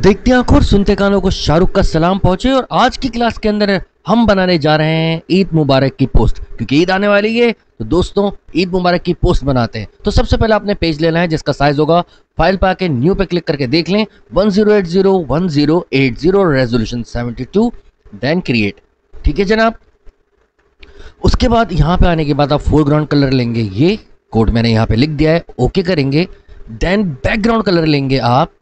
देखते आंखों और सुनते कानों को शाहरुख का सलाम पहुंचे। और आज की क्लास के अंदर हम बनाने जा रहे हैं ईद मुबारक की पोस्ट, क्योंकि ईद आने वाली है तो दोस्तों ईद मुबारक की पोस्ट बनाते हैं। तो सबसे पहले आपने पेज लेना है जिसका साइज होगा, फाइल पे आके न्यू पे क्लिक करके देख लें 1080 रेजोल्यूशन 72, देन क्रिएट। ठीक है जनाब। उसके बाद यहाँ पे आने के बाद आप फोरग्राउंड कलर लेंगे, ये कोड मैंने यहाँ पे लिख दिया है, ओके करेंगे। देन बैकग्राउंड कलर लेंगे आप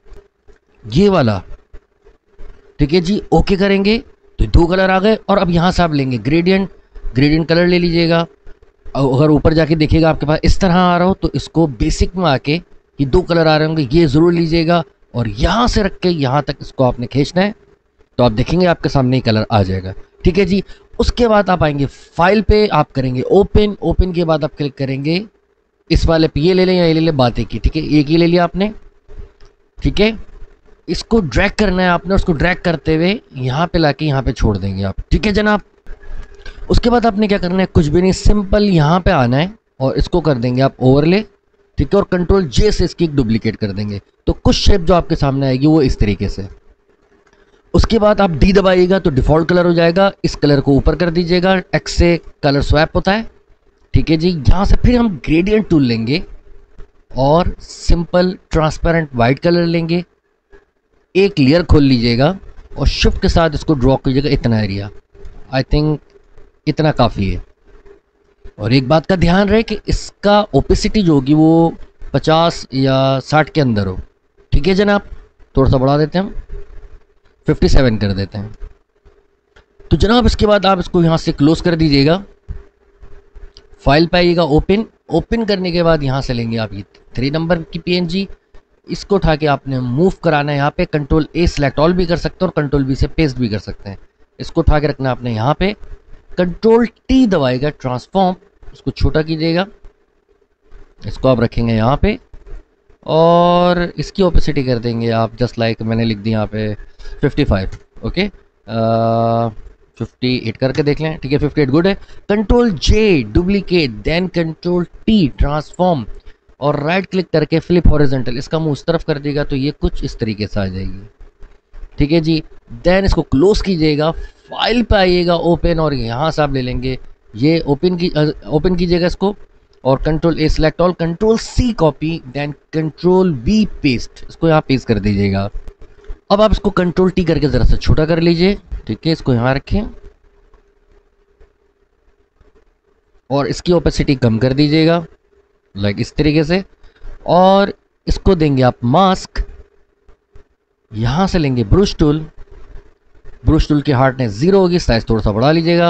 ये वाला, ठीक है जी, ओके करेंगे तो दो कलर आ गए। और अब यहाँ से आप लेंगे ग्रेडियंट कलर ले लीजिएगा। अगर ऊपर जाके देखिएगा आपके पास इस तरह आ रहा हो तो इसको बेसिक में आके ये दो कलर आ रहे होंगे, ये ज़रूर लीजिएगा। और यहाँ से रख के यहाँ तक इसको आपने खींचना है तो आप देखेंगे आपके सामने ही कलर आ जाएगा। ठीक है जी। उसके बाद आप आएंगे फाइल पे, आप करेंगे ओपन के बाद आप क्लिक करेंगे इस वाले पे, ये ले लें या ये ले लें, बात एक ही। ठीक है, एक ही ले लिया आपने। ठीक है, इसको ड्रैग करना है आपने, उसको ड्रैग करते हुए यहाँ पे लाके यहाँ पे छोड़ देंगे आप। ठीक है जनाब। उसके बाद आपने क्या करना है, कुछ भी नहीं, सिंपल यहाँ पे आना है और इसको कर देंगे आप ओवरले। ठीक है, और कंट्रोल जे से इसकी एक डुप्लीकेट कर देंगे तो कुछ शेप जो आपके सामने आएगी वो इस तरीके से। उसके बाद आप डी दबाइएगा तो डिफ़ॉल्ट कलर हो जाएगा। इस कलर को ऊपर कर दीजिएगा, एक्स से कलर स्वैप होता है। ठीक है जी। यहाँ से फिर हम ग्रेडियंट टूल लेंगे और सिंपल ट्रांसपेरेंट वाइट कलर लेंगे, एक लेयर खोल लीजिएगा और शिफ्ट के साथ इसको ड्रॉ कीजिएगा इतना एरिया। आई थिंक इतना काफ़ी है। और एक बात का ध्यान रहे कि इसका ओपेसिटी जो होगी वो 50 या 60 के अंदर हो। ठीक है जनाब। थोड़ा सा बढ़ा देते हैं, हम 57 कर देते हैं। तो जनाब इसके बाद आप इसको यहाँ से क्लोज कर दीजिएगा, फाइल पे आइएगा, ओपन करने के बाद यहाँ से लेंगे आप ये 3 नंबर की PNG, इसको उठा के आपने मूव कराना है यहाँ पे। कंट्रोल A सिलेक्ट ऑल भी कर सकते हैं और कंट्रोल B से पेस्ट भी कर सकते हैं। इसको उठा के रखना है आपने यहाँ पे, कंट्रोल T दबाएगा, ट्रांसफॉर्म, इसको छोटा कीजिएगा, इसको आप रखेंगे यहाँ पे और इसकी ओपेसिटी कर देंगे आप जस्ट लाइक मैंने लिख दी यहाँ पे 55। ओके, 58 करके देख लें। ठीक है, 58 गुड है। Control J duplicate, then control T transform और राइट क्लिक करके फ्लिप हॉरिजॉन्टल, इसका मुंह उस तरफ कर देगा तो ये कुछ इस तरीके से आ जाएगी। ठीक है जी। देन इसको क्लोज कीजिएगा, फाइल पे आइएगा, ओपन, और यहाँ से आप ले लेंगे ये ओपन कीजिएगा इसको और control A select all, control C copy, then control V paste, इसको यहाँ पेस्ट कर दीजिएगा। अब आप इसको कंट्रोल T करके ज़रा सा छोटा कर लीजिए। ठीक है, इसको यहाँ रखें और इसकी ओपेसिटी कम कर दीजिएगा लाइक इस तरीके से। और इसको देंगे आप मास्क, यहां से लेंगे ब्रश टूल की हार्डनेस 0 होगी, साइज थोड़ा सा बढ़ा लीजिएगा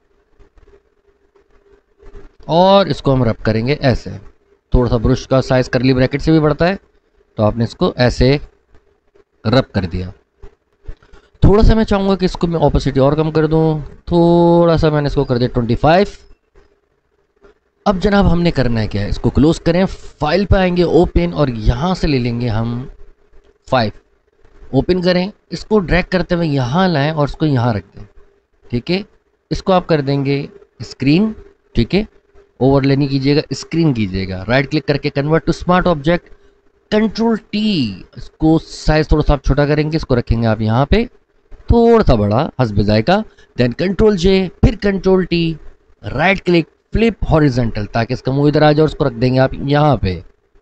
और इसको हम रब करेंगे ऐसे। थोड़ा सा ब्रश का साइज करली ब्रैकेट से भी बढ़ता है तो आपने इसको ऐसे रब कर दिया। थोड़ा सा मैं चाहूँगा कि इसको मैं ओपेसिटी और कम कर दूँ, थोड़ा सा मैंने इसको कर दिया 25। अब जनाब हमने करना है क्या है, इसको क्लोज करें, फाइल पे आएंगे, ओपन, और यहाँ से ले लेंगे हम 5, ओपन करें, इसको ड्रैग करते हुए यहाँ लाएं और इसको यहाँ रख दें। ठीक है, इसको आप कर देंगे स्क्रीन। ठीक है, ओवरले नहीं कीजिएगा, स्क्रीन कीजिएगा, राइट क्लिक करके convert to smart object, control T, इसको साइज थोड़ा सा आप छोटा करेंगे, इसको रखेंगे आप यहाँ पे थोड़ा सा बड़ा हस्ब जाएगा, देन कंट्रोल J, फिर control T, right click, flip horizontal, ताकि इसका मुंह इधर आ जाए और उसको रख देंगे आप यहाँ पे।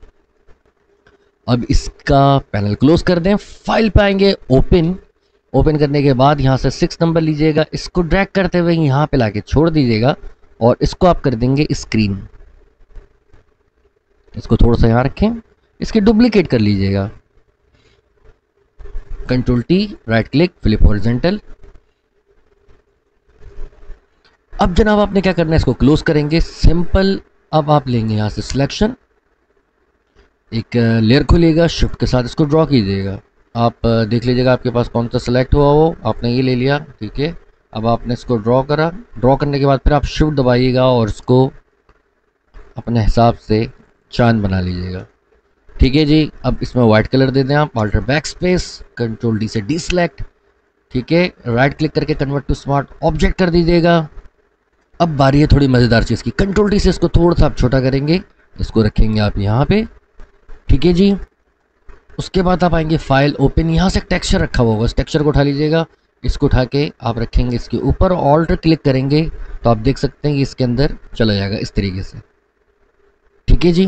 अब इसका पैनल क्लोज कर दें, फाइल पे आएंगे, ओपन करने के बाद यहाँ से 6 नंबर लीजिएगा, इसको ड्रैग करते हुए यहाँ पे लाके छोड़ दीजिएगा और इसको आप कर देंगे स्क्रीन। इसको थोड़ा सा यहाँ रखें, इसकी डुप्लीकेट कर लीजिएगा, control T, right click, flip horizontal. अब जनाब आपने क्या करना है, इसको क्लोज करेंगे, सिंपल। अब आप लेंगे यहाँ से सिलेक्शन, एक लेयर खोलिएगा, शिफ्ट के साथ इसको ड्रॉ कीजिएगा। आप देख लीजिएगा आपके पास कौन सा सेलेक्ट हुआ हो, आपने ये ले लिया। ठीक है, अब आपने इसको ड्रॉ करा, ड्रॉ करने के बाद फिर आप शिफ्ट दबाइएगा और इसको अपने हिसाब से चांद बना लीजिएगा। ठीक है जी। अब इसमें वाइट कलर दे दें आप, alter back space, control D से डीसेलेक्ट। ठीक है, राइट क्लिक करके कन्वर्ट टू स्मार्ट ऑब्जेक्ट कर दीजिएगा। अब बारी है थोड़ी मज़ेदार चीज़ की, कंट्रोल T से इसको थोड़ा सा आप छोटा करेंगे, इसको रखेंगे आप यहाँ पे। ठीक है जी। उसके बाद आप आएंगे फाइल ओपन, यहाँ से टेक्सचर रखा हुआ होगा, इस टेक्सचर को उठा लीजिएगा, इसको उठा के आप रखेंगे इसके ऊपर, ऑल्ट क्लिक करेंगे तो आप देख सकते हैं कि इसके अंदर चला जाएगा इस तरीके से। ठीक है जी।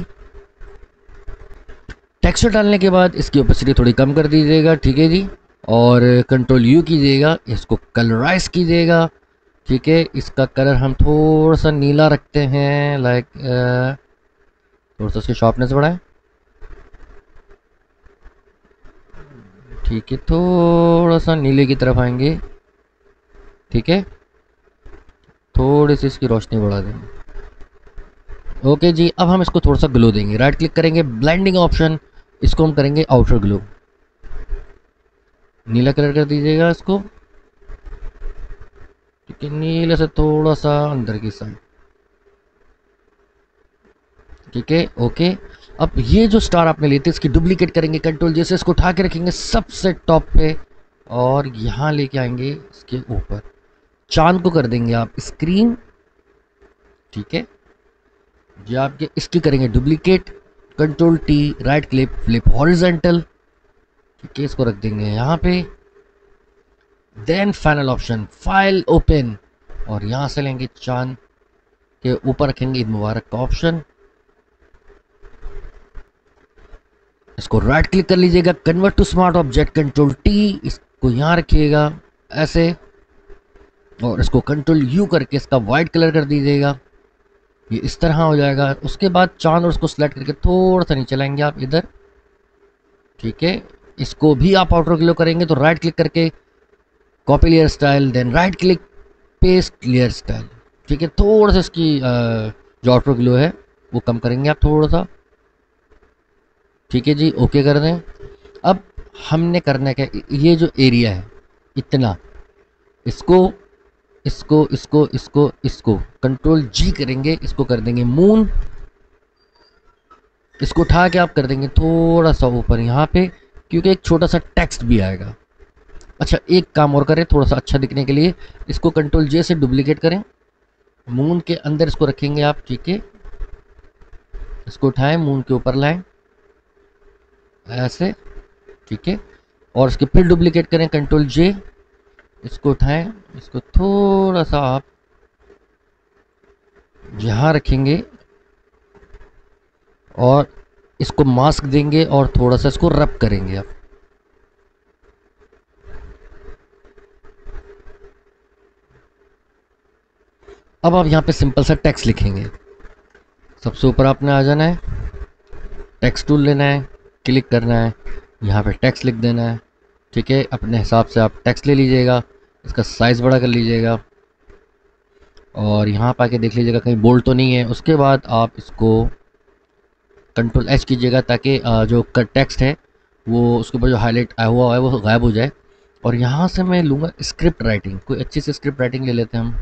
टेक्सचर डालने के बाद इसकी ओपेसिटी थोड़ी कम कर दीजिएगा। ठीक है जी। और कंट्रोल यू कीजिएगा, इसको कलराइज कीजिएगा। ठीक है, इसका कलर हम थोड़ा सा नीला रखते हैं, लाइक थोड़ा सा इसकी शार्पनेस बढ़ाएं। ठीक है, थोड़ा सा नीले की तरफ आएंगे। ठीक है, थोड़ी सी इसकी रोशनी बढ़ा देंगे। ओके जी, अब हम इसको थोड़ा सा ग्लो देंगे, राइट क्लिक करेंगे, ब्लेंडिंग ऑप्शन, इसको हम करेंगे आउटर ग्लो, नीला कलर कर दीजिएगा इसको। ठीक है, नीले से थोड़ा सा अंदर की साइड। ठीक है, ओके। अब ये जो स्टार आपने लिए थे इसकी डुप्लीकेट करेंगे, कंट्रोल जैसे इसको उठा के रखेंगे सबसे टॉप पे और यहाँ लेके आएंगे इसके ऊपर, चांद को कर देंगे आप स्क्रीन। ठीक है, जो आपके इसकी करेंगे duplicate, control T, right click, flip horizontal. ठीक है, इसको रख देंगे यहाँ पे। Then final option file open, और यहाँ से लेंगे चांद के ऊपर रखेंगे ईद मुबारक का ऑप्शन, इसको राइट क्लिक कर लीजिएगा, convert to smart object, control T, इसको यहाँ रखिएगा ऐसे, और इसको कंट्रोल यू करके इसका वाइट कलर कर दीजिएगा, ये इस तरह हो जाएगा। उसके बाद चांद और उसको सिलेक्ट करके थोड़ा सा नीचे लाएंगे आप इधर। ठीक है, इसको भी आप आउटर ग्लो करेंगे तो राइट क्लिक करके copy layer style, then right click paste layer style. ठीक है, थोड़ा सा इसकी जो आउटर ग्लो है वो कम करेंगे आप थोड़ा सा। ठीक है जी, ओके कर दें। अब हमने करना क्या, ये जो एरिया है इतना, इसको इसको इसको इसको इसको कंट्रोल जी करेंगे, इसको कर देंगे मून, इसको उठा के आप कर देंगे थोड़ा सा ऊपर यहाँ पे, क्योंकि एक छोटा सा टेक्स्ट भी आएगा। अच्छा, एक काम और करें थोड़ा सा अच्छा दिखने के लिए, इसको कंट्रोल जे से डुप्लीकेट करें, मून के अंदर इसको रखेंगे आप। ठीक है, इसको उठाएं, मून के ऊपर लाएं ऐसे। ठीक है, और इसके फिर डुप्लीकेट करें, कंट्रोल जे, इसको उठाएं, इसको थोड़ा सा आप यहाँ रखेंगे और इसको मास्क देंगे और थोड़ा सा इसको रब करेंगे आप। अब आप यहाँ पे सिंपल सा टेक्स्ट लिखेंगे, सबसे ऊपर आपने आ जाना है, टेक्स्ट टूल लेना है, क्लिक करना है, यहाँ पे टेक्स्ट लिख देना है। ठीक है, अपने हिसाब से आप टेक्स्ट ले लीजिएगा, इसका साइज़ बड़ा कर लीजिएगा और यहाँ पर आके देख लीजिएगा कहीं बोल्ड तो नहीं है। उसके बाद आप इसको कंट्रोल एच कीजिएगा ताकि जो टेक्स्ट है वो उसके ऊपर जो हाईलाइट आया हुआ है वो गायब हो जाए। और यहाँ से मैं लूँगा स्क्रिप्ट राइटिंग, कोई अच्छी सी स्क्रिप्ट राइटिंग ले लेते हैं हम,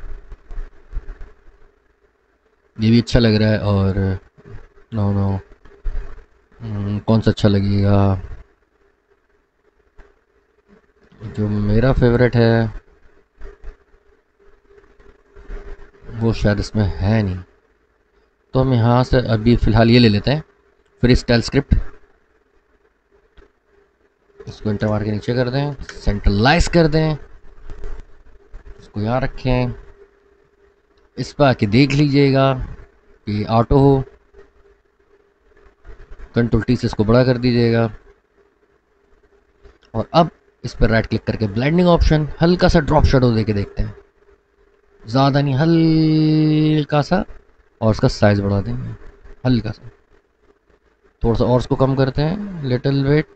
ये भी अच्छा लग रहा है। और नो नो कौन सा अच्छा लगेगा, जो मेरा फेवरेट है वो शायद इसमें है नहीं, तो हम यहाँ से अभी फ़िलहाल ये ले लेते हैं, फ्री स्टाइल स्क्रिप्ट। इसको इंटर मार के नीचे कर दें, सेंट्रलाइज कर दें, इसको यहाँ रखें, इस पर आके देख लीजिएगा कि ऑटो हो, कंट्रोल टी से इसको बड़ा कर दीजिएगा और अब इस पर राइट क्लिक करके ब्लेंडिंग ऑप्शन, हल्का सा ड्रॉप शेडो देके देखते हैं, ज़्यादा नहीं, हल्का सा, और इसका साइज़ बढ़ा देंगे हल्का सा, थोड़ा सा और इसको कम करते हैं लिटिल वेट।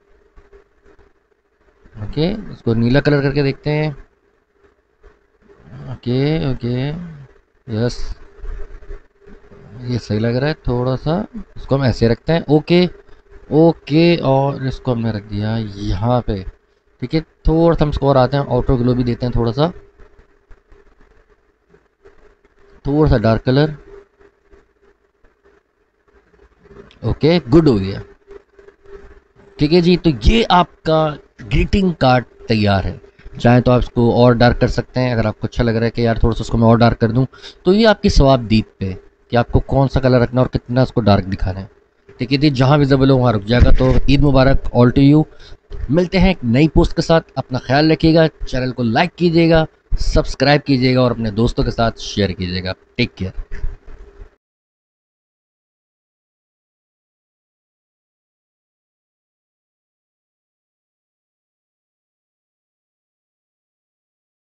ओके, इसको नीला कलर करके देखते हैं। ओके ओके, यस, ये सही लग रहा है, थोड़ा सा इसको हम ऐसे रखते हैं। ओके ओके, और इसको हमने रख दिया यहाँ पे। ठीक है, थोड़ा सा हम इसको और आते हैं, ऑटो ग्लो भी देते हैं थोड़ा सा डार्क कलर। ओके, गुड हो गया। ठीक है जी, तो ये आपका ग्रीटिंग कार्ड तैयार है। चाहे तो आप इसको और डार्क कर सकते हैं, अगर आपको अच्छा लग रहा है कि यार थोड़ा सा इसको मैं और डार्क कर दूं, तो ये आपकी स्वाब दीप पे कि आपको कौन सा कलर रखना है और कितना इसको डार्क दिखाना है। ठीक है, जहाँ विजिबल हो वहाँ रुक जाएगा। तो ईद मुबारक ऑल टू यू। मिलते हैं एक नई पोस्ट के साथ। अपना ख्याल रखिएगा, चैनल को लाइक कीजिएगा, सब्सक्राइब कीजिएगा और अपने दोस्तों के साथ शेयर कीजिएगा। Take care.